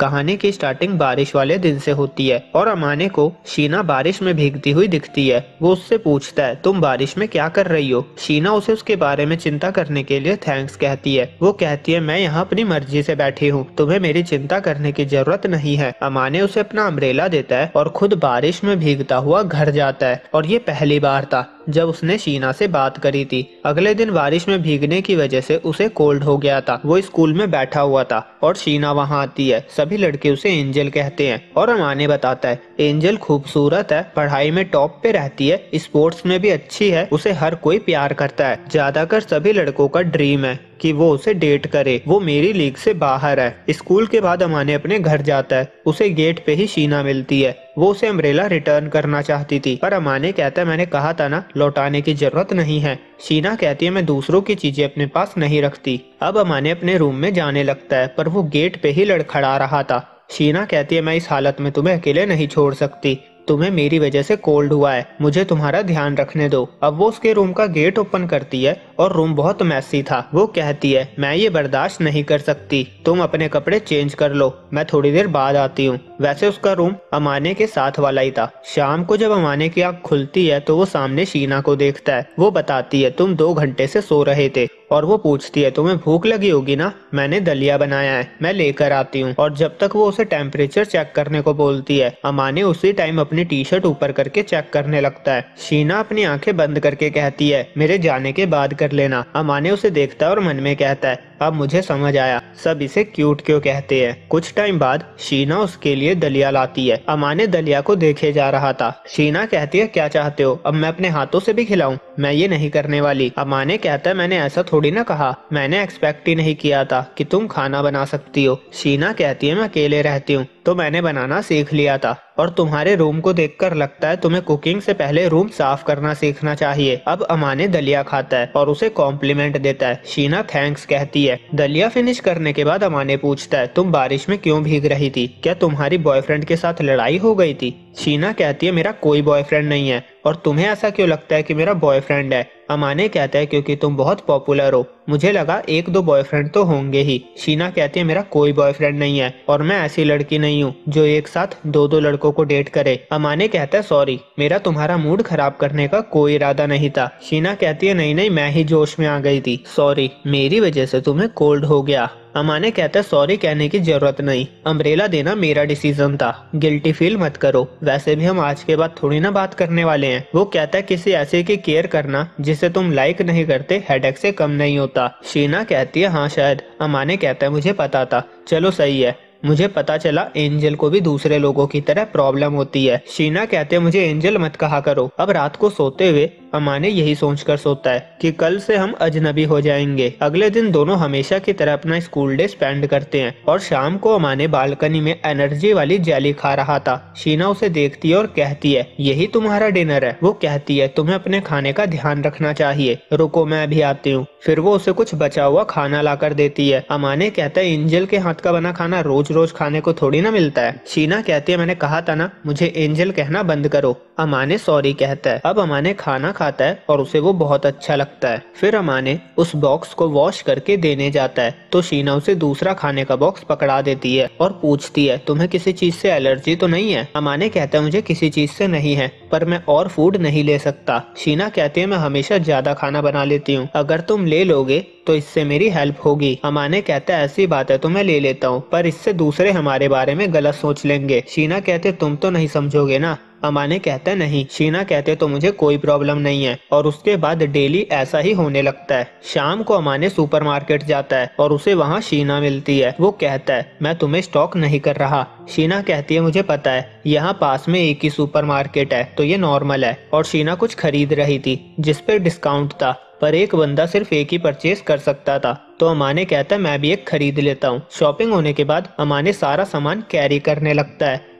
कहानी की स्टार्टिंग बारिश वाले दिन से होती है और अमाने को शीना बारिश में भीगती हुई दिखती है। वो उससे पूछता है, तुम बारिश में क्या कर रही हो? शीना उसे उसके बारे में चिंता करने के लिए थैंक्स कहती है। वो कहती है, मैं यहाँ अपनी मर्जी से बैठी हूँ, तुम्हें मेरी चिंता करने की जरूरत नहीं है। अमाने उसे अपना अम्ब्रेला देता है और खुद बारिश में भीगता हुआ घर जाता है। और ये पहली बार था जब उसने शीना से बात करी थी। अगले दिन बारिश में भीगने की वजह से उसे कोल्ड हो गया था। वो स्कूल में बैठा हुआ था और शीना वहाँ आती है। सभी लड़के उसे एंजल कहते हैं और अमाने बताता है, एंजल खूबसूरत है, पढ़ाई में टॉप पे रहती है, स्पोर्ट्स में भी अच्छी है, उसे हर कोई प्यार करता है। ज्यादातर सभी लड़कों का ड्रीम है कि वो उसे डेट करे। वो मेरी लीग से बाहर है। स्कूल के बाद अमाने अपने घर जाता है। उसे गेट पे ही शीना मिलती है। वो उसे अम्ब्रेला रिटर्न करना चाहती थी पर अमाने कहता है, मैंने कहा था ना, लौटाने की जरूरत नहीं है। शीना कहती है, मैं दूसरों की चीजें अपने पास नहीं रखती। अब अमाने अपने रूम में जाने लगता है पर वो गेट पे ही लड़खड़ा रहा था। शीना कहती है, मैं इस हालत में तुम्हें अकेले नहीं छोड़ सकती, तुम्हें मेरी वजह से कोल्ड हुआ है, मुझे तुम्हारा ध्यान रखने दो। अब वो उसके रूम का गेट ओपन करती है और रूम बहुत मैसी था। वो कहती है, मैं ये बर्दाश्त नहीं कर सकती, तुम अपने कपड़े चेंज कर लो, मैं थोड़ी देर बाद आती हूँ। वैसे उसका रूम अमाने के साथ वाला ही था। शाम को जब अमाने की आँख खुलती है तो वो सामने शीना को देखता है। वो बताती है, तुम 2 घंटे से सो रहे थे। और वो पूछती है, तुम्हें भूख लगी होगी ना, मैंने दलिया बनाया है, मैं लेकर आती हूँ। और जब तक वो उसे टेम्परेचर चेक करने को बोलती है, अमाने उसी टाइम अपनी टी शर्ट ऊपर करके चेक करने लगता है। शीना अपनी आंखें बंद करके कहती है, मेरे जाने के बाद कर लेना। अमाने उसे देखता है और मन में कहता है, अब मुझे समझ आया सब इसे क्यूट क्यों कहते हैं। कुछ टाइम बाद शीना उसके लिए दलिया लाती है। अमाने दलिया को देखे जा रहा था। शीना कहती है, क्या चाहते हो, अब मैं अपने हाथों से भी खिलाऊं? मैं ये नहीं करने वाली। अमाने कहता है, मैंने ऐसा थोड़ी ना कहा, मैंने एक्सपेक्ट ही नहीं किया था कि तुम खाना बना सकती हो। शीना कहती है, मैं अकेले रहती हूँ तो मैंने बनाना सीख लिया था और तुम्हारे रूम को देखकर लगता है तुम्हें कुकिंग से पहले रूम साफ करना सीखना चाहिए। अब अमाने दलिया खाता है और उसे कॉम्प्लीमेंट देता है। शीना थैंक्स कहती है। दलिया फिनिश करने के बाद अमाने पूछता है, तुम बारिश में क्यों भीग रही थी? क्या तुम्हारी बॉयफ्रेंड के साथ लड़ाई हो गई थी? शीना कहती है, मेरा कोई बॉयफ्रेंड नहीं है। और तुम्हें ऐसा क्यों लगता है कि मेरा बॉयफ्रेंड है? अमाने कहता है, क्योंकि तुम बहुत पॉपुलर हो, मुझे लगा 1-2 बॉयफ्रेंड तो होंगे ही। शीना कहती है, मेरा कोई बॉयफ्रेंड नहीं है और मैं ऐसी लड़की नहीं हूँ जो एक साथ 2-2 लड़कों को डेट करे। अमाने कहता है, सॉरी, मेरा तुम्हारा मूड खराब करने का कोई इरादा नहीं था। शीना कहती है, नहीं नहीं, मैं ही जोश में आ गई थी, सॉरी, मेरी वजह से तुम्हें कोल्ड हो गया। अमाने कहता है, सॉरी कहने की जरूरत नहीं, अम्ब्रेला देना मेरा डिसीजन था, गिल्टी फील मत करो, वैसे भी हम आज के बाद थोड़ी ना बात करने वाले हैं। वो कहता है, किसी ऐसे की केयर करना जिसे तुम लाइक नहीं करते हेडेक से कम नहीं होता। शीना कहती है, हाँ शायद। अमाने कहता है, मुझे पता था, चलो सही है, मुझे पता चला एंजल को भी दूसरे लोगों की तरह प्रॉब्लम होती है। शीना कहते हैं, मुझे एंजल मत कहा करो। अब रात को सोते हुए अमाने यही सोचकर सोता है कि कल से हम अजनबी हो जाएंगे। अगले दिन दोनों हमेशा की तरह अपना स्कूल डे स्पेंड करते हैं और शाम को अमाने बालकनी में एनर्जी वाली जेली खा रहा था। शीना उसे देखती है और कहती है, यही तुम्हारा डिनर है? वो कहती है, तुम्हें अपने खाने का ध्यान रखना चाहिए, रुको मैं अभी आती हूँ। फिर वो उसे कुछ बचा हुआ खाना लाकर देती है। अमाने कहता है, एंजल के हाथ का बना खाना रोज रोज खाने को थोड़ी ना मिलता है। शीना कहती है, मैंने कहा था ना, मुझे एंजल कहना बंद करो। अमाने सॉरी कहता है। अब अमाने खाना खाता है और उसे वो बहुत अच्छा लगता है। फिर अमाने उस बॉक्स को वॉश करके देने जाता है तो शीना उसे दूसरा खाने का बॉक्स पकड़ा देती है और पूछती है, तुम्हें किसी चीज से एलर्जी तो नहीं है? अमाने कहता है, मुझे किसी चीज से नहीं है, पर मैं और फूड नहीं ले सकता। शीना कहती है, मैं हमेशा ज्यादा खाना बना लेती हूँ, अगर तुम ले लोगे तो इससे मेरी हेल्प होगी। अमाने कहता है, ऐसी बात है तो मैं ले लेता हूँ, पर इससे दूसरे हमारे बारे में गलत सोच लेंगे। शीना कहते, तुम तो नहीं समझोगे ना? अमाने कहता है, नहीं। शीना कहते, तो मुझे कोई प्रॉब्लम नहीं है। और उसके बाद डेली ऐसा ही होने लगता है। शाम को अमाने सुपरमार्केट जाता है और उसे वहाँ शीना मिलती है। वो कहता है, मैं तुम्हें स्टॉक नहीं कर रहा। शीना कहती है, मुझे पता है, यहाँ पास में एक ही सुपरमार्केट है तो ये नॉर्मल है। और शीना कुछ खरीद रही थी जिस पे डिस्काउंट था, पर एक बंदा सिर्फ एक ही परचेज कर सकता था। तो अमाने कहता है, मैं भी एक खरीद लेता हूँ। शॉपिंग होने के बाद अमाने सारा सामान कैरी करने लगता है।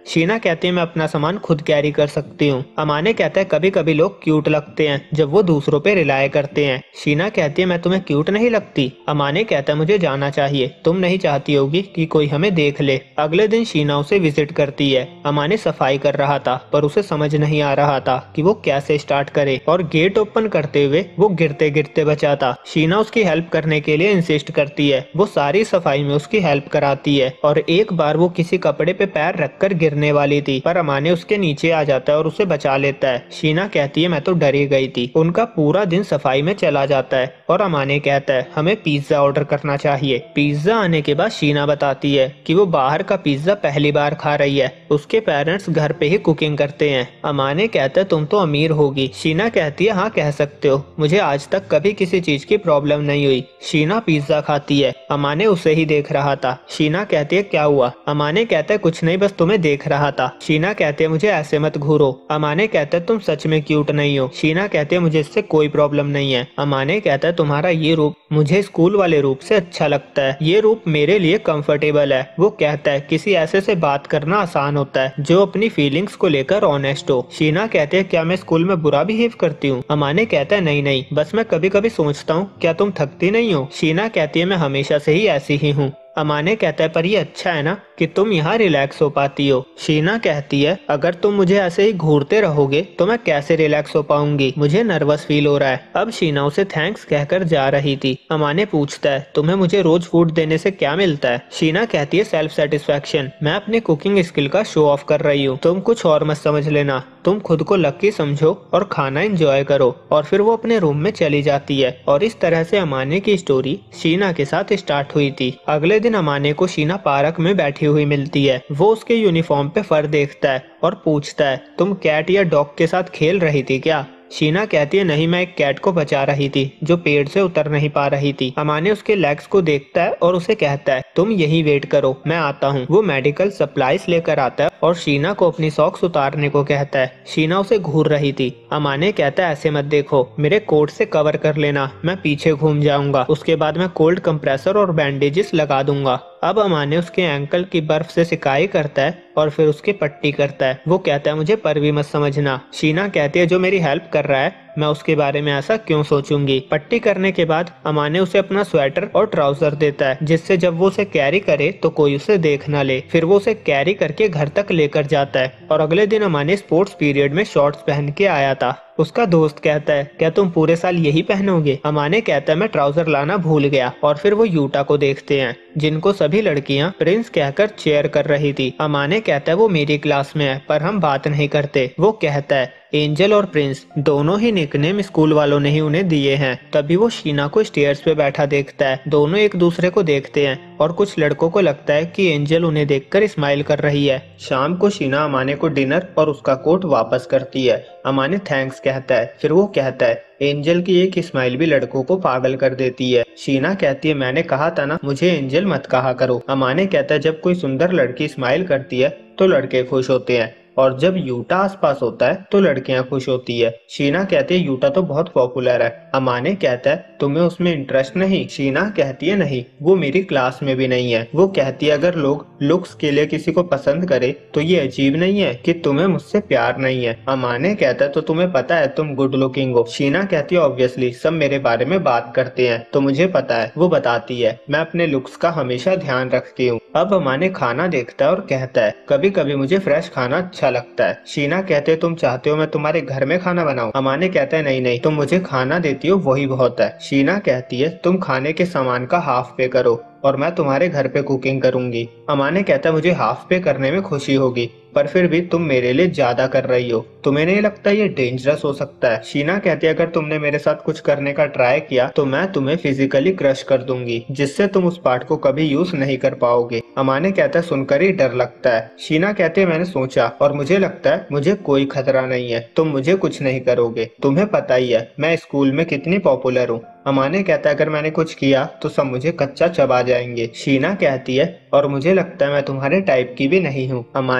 शीना कहती है मैं अपना सामान खुद कैरी कर सकती हूँ। अमाने कहता है कभी कभी लोग क्यूट लगते हैं जब वो दूसरों पे रिलाय करते हैं। शीना कहती है मैं तुम्हें क्यूट नहीं लगती। अमाने कहता है मुझे जाना चाहिए, तुम नहीं चाहती होगी कि कोई हमें देख ले। अगले दिन शीना उसे विजिट करती है। अमाने सफाई कर रहा था पर उसे समझ नहीं आ रहा था कि वो कैसे स्टार्ट करे और गेट ओपन करते हुए वो गिरते गिरते बचा था। शीना उसकी हेल्प करने के लिए इंसिस्ट करती है। वो सारी सफाई में उसकी हेल्प कराती है और एक बार वो किसी कपड़े पे पैर रखकर गिरने वाली थी पर अमाने उसके नीचे आ जाता है और उसे बचा लेता है। शीना कहती है मैं तो डरी गई थी। उनका पूरा दिन सफाई में चला जाता है और अमाने कहता है हमें पिज्जा ऑर्डर करना चाहिए। पिज्जा आने के बाद शीना बताती है कि वो बाहर का पिज्जा पहली बार खा रही है। उसके पेरेंट्स घर पे ही कुकिंग करते हैं। अमाने कहता है तुम तो अमीर होगी। शीना कहती है हाँ कह सकते हो, मुझे आज तक कभी किसी चीज की प्रॉब्लम नहीं हुई। शीना पिज्जा खाती है। अमाने उसे ही देख रहा था। शीना कहती है क्या हुआ? अमाने कहता है कुछ नहीं, बस तुम्हें देख रहा था। शीना कहती है मुझे ऐसे मत घूरो। अमाने कहता है तुम सच में क्यूट नहीं हो। शीना कहती है मुझे इससे कोई प्रॉब्लम नहीं है। अमाने कहता है तुम्हारा ये रूप मुझे स्कूल वाले रूप से अच्छा लगता है, ये रूप मेरे लिए कंफर्टेबल है। वो कहता है किसी ऐसे से बात करना आसान होता है जो अपनी फीलिंग्स को लेकर ऑनेस्ट हो। शीना कहते हैं क्या मैं स्कूल में बुरा बिहेव करती हूँ? अमाने कहता है नहीं नहीं, बस मैं कभी कभी सोचता हूँ क्या तुम थकती नहीं हो? शीना कहती है मैं हमेशा से ही ऐसी ही हूँ। अमाने कहता है पर ये अच्छा है ना कि तुम यहाँ रिलैक्स हो पाती हो। शीना कहती है अगर तुम मुझे ऐसे ही घूरते रहोगे तो मैं कैसे रिलैक्स हो पाऊंगी, मुझे नर्वस फील हो रहा है। अब शीना उसे थैंक्स कहकर जा रही थी। अमाने पूछता है तुम्हें मुझे रोज फूड देने से क्या मिलता है? शीना कहती है सेल्फ सेटिस्फेक्शन, मैं अपने कुकिंग स्किल का शो ऑफ कर रही हूँ, तुम कुछ और मत समझ लेना, तुम खुद को लकी समझो और खाना एंजॉय करो। और फिर वो अपने रूम में चली जाती है। और इस तरह से अमाने की स्टोरी शीना के साथ स्टार्ट हुई थी। अगले दिन अमाने को शीना पार्क में बैठी हुई मिलती है। वो उसके यूनिफॉर्म पे फर देखता है और पूछता है तुम कैट या डॉग के साथ खेल रही थी क्या? शीना कहती है नहीं, मैं एक कैट को बचा रही थी जो पेड़ से उतर नहीं पा रही थी। अमाने उसके लेग्स को देखता है और उसे कहता है तुम यही वेट करो, मैं आता हूँ। वो मेडिकल सप्लाईज लेकर आता है और शीना को अपनी सॉक्स उतारने को कहता है। शीना उसे घूर रही थी। अमाने कहता है ऐसे मत देखो, मेरे कोट से कवर कर लेना, मैं पीछे घूम जाऊंगा, उसके बाद मैं कोल्ड कंप्रेसर और बैंडेजेस लगा दूंगा। अब अमाने उसके एंकल की बर्फ से सिकाई करता है और फिर उसकी पट्टी करता है। वो कहता है मुझे पर भी मत समझना। शीना कहती है जो मेरी हेल्प कर रहा है मैं उसके बारे में ऐसा क्यों सोचूंगी। पट्टी करने के बाद अमाने उसे अपना स्वेटर और ट्राउजर देता है जिससे जब वो उसे कैरी करे तो कोई उसे देख ना ले। फिर वो उसे कैरी करके घर तक लेकर जाता है। और अगले दिन अमाने स्पोर्ट्स पीरियड में शॉर्ट्स पहन के आया था। उसका दोस्त कहता है क्या तुम पूरे साल यही पहनोगे? अमाने कहता है मैं ट्राउजर लाना भूल गया। और फिर वो यूटा को देखते हैं जिनको सभी लड़कियां प्रिंस कहकर चेयर कर रही थी। अमाने कहता है वो मेरी क्लास में है पर हम बात नहीं करते। वो कहता है एंजल और प्रिंस दोनों ही निकनेम स्कूल वालों ने ही उन्हें दिए हैं। तभी वो शीना को स्टेयर्स पे बैठा देखता है। दोनों एक दूसरे को देखते हैं और कुछ लड़कों को लगता है कि एंजल उन्हें देखकर स्माइल कर रही है। शाम को शीना अमाने को डिनर और उसका कोट वापस करती है। अमाने थैंक्स कहता है। फिर वो कहता है एंजल की एक स्माइल भी लड़कों को पागल कर देती है। शीना कहती है मैंने कहा था ना मुझे एंजल मत कहा करो। अमाने कहता है जब कोई सुंदर लड़की स्माइल करती है तो लड़के खुश होते हैं और जब यूटा आसपास होता है तो लड़कियां खुश होती है। शीना कहती है यूटा तो बहुत पॉपुलर है। अमाने कहता है तुम्हें उसमें इंटरेस्ट नहीं? शीना कहती है नहीं, वो मेरी क्लास में भी नहीं है। वो कहती है अगर लोग लुक्स के लिए किसी को पसंद करे तो ये अजीब नहीं है कि तुम्हें मुझसे प्यार नहीं है। अमाने कहता है तो तुम्हें पता है तुम गुड लुकिंग हो? शीना कहती है ऑब्वियसली सब मेरे बारे में बात करते हैं तो मुझे पता है। वो बताती है मैं अपने लुक्स का हमेशा ध्यान रखती हूँ। अब अमाने खाना देखता है और कहता है कभी कभी मुझे फ्रेश खाना अच्छा लगता है। शीना कहते तुम चाहते हो मैं तुम्हारे घर में खाना बनाऊं? अमाने कहता है नहीं नहीं, तुम मुझे खाना देती हो वही बहुत है। शीना कहती है तुम खाने के सामान का हाफ पे करो और मैं तुम्हारे घर पे कुकिंग करूंगी। अमाने कहता है मुझे हाफ पे करने में खुशी होगी पर फिर भी तुम मेरे लिए ज्यादा कर रही हो, तुम्हें नहीं लगता ये डेंजरस हो सकता है? शीना कहती है अगर तुमने मेरे साथ कुछ करने का ट्राई किया तो मैं तुम्हें फिजिकली क्रश कर दूंगी जिससे तुम उस पार्ट को कभी यूज नहीं कर पाओगे। अमाने कहता है सुनकर ही डर लगता है। शीना कहती है मैंने सोचा और मुझे लगता है मुझे कोई खतरा नहीं है, तुम मुझे कुछ नहीं करोगे, तुम्हें पता ही है मैं स्कूल में कितनी पॉपुलर हूँ। अमाने कहता है अगर मैंने कुछ किया तो सब मुझे कच्चा चबा जाएंगे। शीना कहती है और मुझे लगता है मैं तुम्हारे टाइप की भी नहीं हूँ। अमाने कहता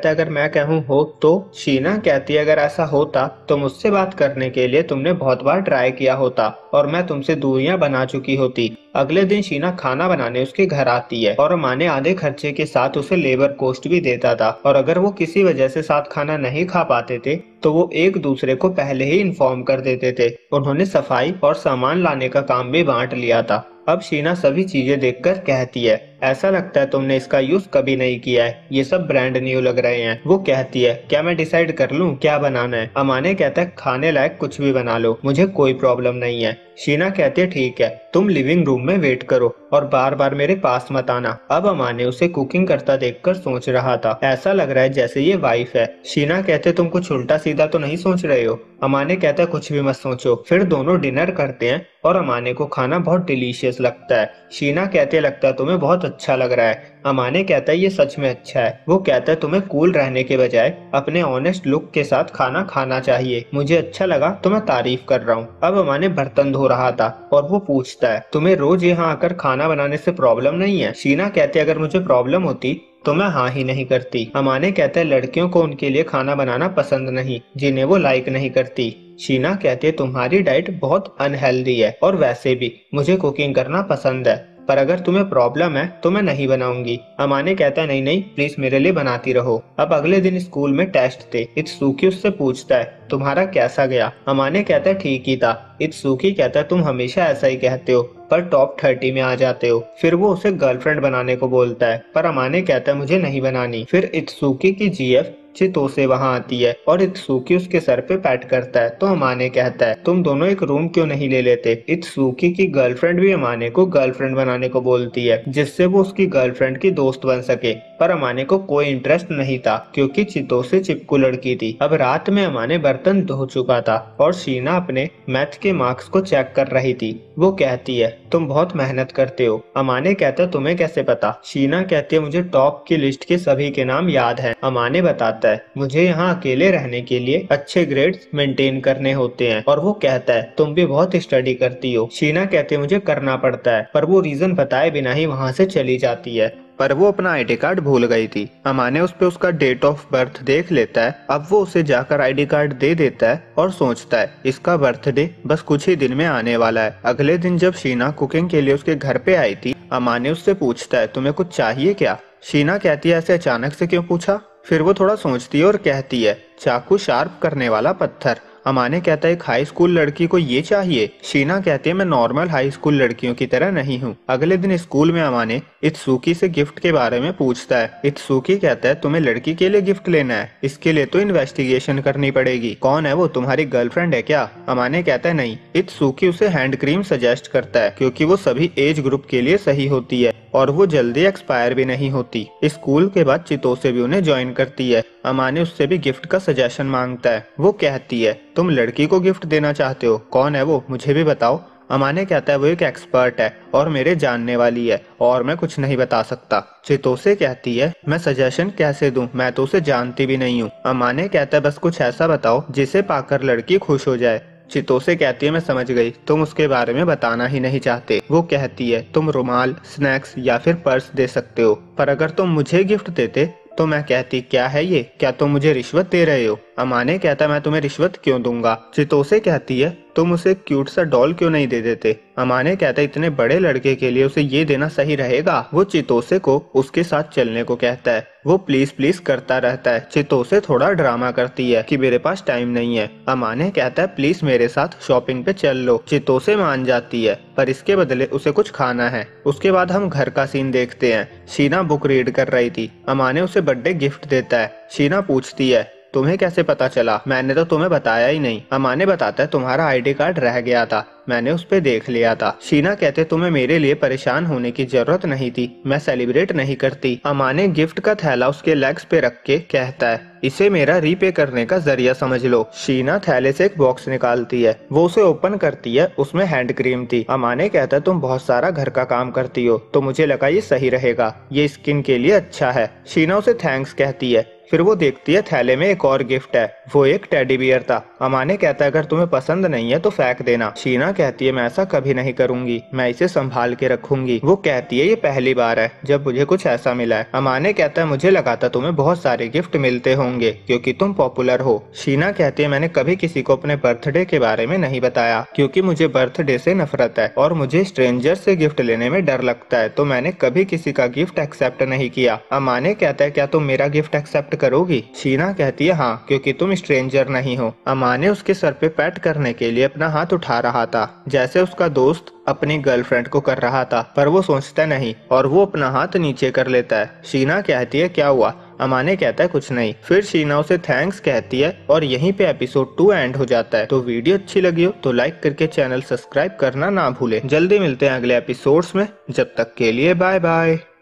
कहता है अगर मैं कहूँ हो तो। शीना कहती है अगर ऐसा होता तो मुझसे बात करने के लिए तुमने बहुत बार ट्राई किया होता और मैं तुमसे दूरियां बना चुकी होती। अगले दिन शीना खाना बनाने उसके घर आती है और माने आधे खर्चे के साथ उसे लेबर कोस्ट भी देता था, और अगर वो किसी वजह से साथ खाना नहीं खा पाते थे तो वो एक दूसरे को पहले ही इन्फॉर्म कर देते थे। उन्होंने सफाई और सामान लाने का काम भी बांट लिया था। अब शीना सभी चीजें देखकर कहती है ऐसा लगता है तुमने इसका यूज कभी नहीं किया है, ये सब ब्रांड न्यू लग रहे हैं। वो कहती है क्या मैं डिसाइड कर लूं क्या बनाना है। अमाने कहता है खाने लायक कुछ भी बना लो, मुझे कोई प्रॉब्लम नहीं है। शीना कहती है ठीक है, तुम लिविंग रूम में वेट करो और बार बार मेरे पास मत आना। अब अमाने उसे कुकिंग करता देखकर सोच रहा था ऐसा लग रहा है जैसे ये वाइफ है। शीना कहते तुम कुछ उल्टा सीधा तो नहीं सोच रहे हो। अमाने कहता है कुछ भी मत सोचो। फिर दोनों डिनर करते हैं और अमाने को खाना बहुत डिलीशियस लगता है। शीना कहते लगता है तुम्हें बहुत अच्छा लग रहा है। अमाने कहता है ये सच में अच्छा है। वो कहता है तुम्हें कूल रहने के बजाय अपने ऑनेस्ट लुक के साथ खाना खाना चाहिए, मुझे अच्छा लगा तो मैं तारीफ कर रहा हूँ। अब अमाने बर्तन धो रहा था और वो पूछता है तुम्हें रोज यहाँ आकर खाना बनाने से प्रॉब्लम नहीं है। शीना कहते अगर मुझे प्रॉब्लम होती तो मैं हाँ ही नहीं करती। अमाने कहता है लड़कियों को उनके लिए खाना बनाना पसंद नहीं जिन्हें वो लाइक नहीं करती। शीना कहती है तुम्हारी डाइट बहुत अनहेल्दी है और वैसे भी मुझे कुकिंग करना पसंद है, पर अगर तुम्हें प्रॉब्लम है तो मैं नहीं बनाऊंगी। अमाने कहता है नहीं नहीं प्लीज मेरे लिए बनाती रहो। अब अगले दिन स्कूल में टेस्ट थे। इत्सुकी उससे पूछता है तुम्हारा कैसा गया। अमाने कहता है ठीक ही था। इत्सुकी कहता है तुम हमेशा ऐसा ही कहते हो पर टॉप 30 में आ जाते हो। फिर वो उसे गर्लफ्रेंड बनाने को बोलता है पर अमाने कहता है मुझे नहीं बनानी। फिर इत्सुकी की जीएफ चितोसे वहां आती है और इत्सुकी उसके सर पे पैट करता है तो अमाने कहता है तुम दोनों एक रूम क्यों नहीं ले लेते। इत्सुकी की गर्लफ्रेंड भी अमाने को गर्लफ्रेंड बनाने को बोलती है जिससे वो उसकी गर्लफ्रेंड की दोस्त बन सके, पर अमाने को कोई इंटरेस्ट नहीं था क्योंकि चितोसे चिपकू लड़की थी। अब रात में अमाने बर्तन धो चुका था और शीना अपने मैथ के मार्क्स को चेक कर रही थी। वो कहती है तुम बहुत मेहनत करते हो। अमाने कहता है तुम्हें कैसे पता। शीना कहती है मुझे टॉप की लिस्ट के सभी के नाम याद है। अमाने बताता है मुझे यहाँ अकेले रहने के लिए अच्छे ग्रेड्स मेंटेन करने होते हैं, और वो कहता है तुम भी बहुत स्टडी करती हो। शीना कहती है मुझे करना पड़ता है, पर वो रीजन बताए बिना ही वहाँ से चली जाती है। पर वो अपना आईडी कार्ड भूल गई थी। अमाने उस पे उसका डेट ऑफ बर्थ देख लेता है। अब वो उसे जाकर आईडी कार्ड दे देता है और सोचता है इसका बर्थडे बस कुछ ही दिन में आने वाला है। अगले दिन जब शीना कुकिंग के लिए उसके घर पे आई थी, अमाने उससे पूछता है तुम्हें कुछ चाहिए क्या। शीना कहती है ऐसे अचानक से क्यों पूछा। फिर वो थोड़ा सोचती है और कहती है चाकू शार्प करने वाला पत्थर। अमाने कहता है एक हाई स्कूल लड़की को ये चाहिए। शीना कहती है मैं नॉर्मल हाई स्कूल लड़कियों की तरह नहीं हूँ। अगले दिन स्कूल में अमाने इत्सुकी से गिफ्ट के बारे में पूछता है। इत्सुकी कहता है तुम्हें लड़की के लिए गिफ्ट लेना है, इसके लिए तो इन्वेस्टिगेशन करनी पड़ेगी। कौन है वो, तुम्हारी गर्लफ्रेंड है क्या। अमाने कहता है नहीं। इत्सुकी उसे हैंड क्रीम सजेस्ट करता है क्योंकि वो सभी एज ग्रुप के लिए सही होती है और वो जल्दी एक्सपायर भी नहीं होती। स्कूल के बाद चितोसे भी उन्हें ज्वाइन करती है। अमाने उससे भी गिफ्ट का सजेशन मांगता है। वो कहती है तुम लड़की को गिफ्ट देना चाहते हो, कौन है वो मुझे भी बताओ। अमाने कहता है वो एक एक्सपर्ट है और मेरे जानने वाली है और मैं कुछ नहीं बता सकता। चितोसे कहती है मैं सजेशन कैसे दूं, मैं तो उसे जानती भी नहीं हूँ। अमाने कहता है बस कुछ ऐसा बताओ जिसे पाकर लड़की खुश हो जाए। चितोसे कहती है मैं समझ गई, तुम उसके बारे में बताना ही नहीं चाहते। वो कहती है तुम रुमाल, स्नैक्स या फिर पर्स दे सकते हो, पर अगर तुम मुझे गिफ्ट देते तो मैं कहती क्या है ये, क्या तुम मुझे रिश्वत दे रहे हो। अमाने कहता मैं तुम्हें रिश्वत क्यों दूंगा। चितोसे कहती है तुम उसे क्यूट सा डॉल क्यों नहीं दे देते। अमाने कहता इतने बड़े लड़के के लिए उसे ये देना सही रहेगा। वो चितोसे को उसके साथ चलने को कहता है। वो प्लीज प्लीज करता रहता है। चितोसे थोड़ा ड्रामा करती है कि मेरे पास टाइम नहीं है। अमाने कहता है प्लीज मेरे साथ शॉपिंग पे चल लो। चितोसे मान जाती है पर इसके बदले उसे कुछ खाना है। उसके बाद हम घर का सीन देखते हैं। शीना बुक रीड कर रही थी। अमाने उसे बर्थडे गिफ्ट देता है। शीना पूछती है तुम्हें कैसे पता चला, मैंने तो तुम्हें बताया ही नहीं। अमाने बताता है तुम्हारा आईडी कार्ड रह गया था, मैंने उस पे देख लिया था। शीना कहते तुम्हें मेरे लिए परेशान होने की जरूरत नहीं थी, मैं सेलिब्रेट नहीं करती। अमाने गिफ्ट का थैला उसके लेग्स पे रख के कहता है इसे मेरा रीपे करने का जरिया समझ लो। शीना थैले से एक बॉक्स निकालती है। वो उसे ओपन करती है, उसमें हैंड क्रीम थी। अमाने कहता है तुम बहुत सारा घर का काम करती हो तो मुझे लगा ये सही रहेगा, ये स्किन के लिए अच्छा है। शीना उसे थैंक्स कहती है। फिर वो देखती है थैले में एक और गिफ्ट है। वो एक टेडी बियर था। अमाने कहता है अगर तुम्हें पसंद नहीं है तो फेंक देना। शीना कहती है मैं ऐसा कभी नहीं करूंगी, मैं इसे संभाल के रखूंगी। वो कहती है ये पहली बार है जब मुझे कुछ ऐसा मिला है। अमाने कहता है मुझे लगा था तुम्हें बहुत सारे गिफ्ट मिलते होंगे क्योंकि तुम पॉपुलर हो। शीना कहती है मैंने कभी किसी को अपने बर्थडे के बारे में नहीं बताया क्योंकि मुझे बर्थडे से नफरत है और मुझे स्ट्रेंजर से गिफ्ट लेने में डर लगता है, तो मैंने कभी किसी का गिफ्ट एक्सेप्ट नहीं किया। अमाने कहता है क्या तुम मेरा गिफ्ट एक्सेप्ट करोगी? शीना कहती है हाँ, क्योंकि तुम स्ट्रेंजर नहीं हो। अमाने उसके सर पे पैट करने के लिए अपना हाथ उठा रहा था जैसे उसका दोस्त अपनी गर्लफ्रेंड को कर रहा था, पर वो सोचता नहीं और वो अपना हाथ नीचे कर लेता है। शीना कहती है क्या हुआ? अमाने कहता है कुछ नहीं। फिर शीना उसे थैंक्स कहती है और यहीं पे एपिसोड 2 एंड हो जाता है। तो वीडियो अच्छी लगी हो तो लाइक करके चैनल सब्सक्राइब करना ना भूले। जल्दी मिलते हैं अगले एपिसोड्स में, जब तक के लिए बाय बाय।